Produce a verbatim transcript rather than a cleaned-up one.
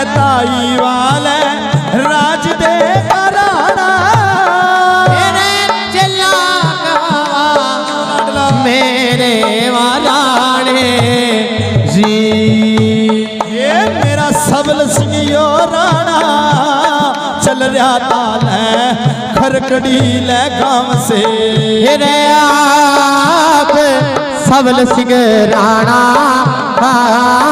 ताई वाले राज दे घराना चला मेरे वाला जी ये मेरा सबल सिंह यो राणा चल रहा ताल है खरकड़ी ले गांव से रे आप सबल सिंह राणा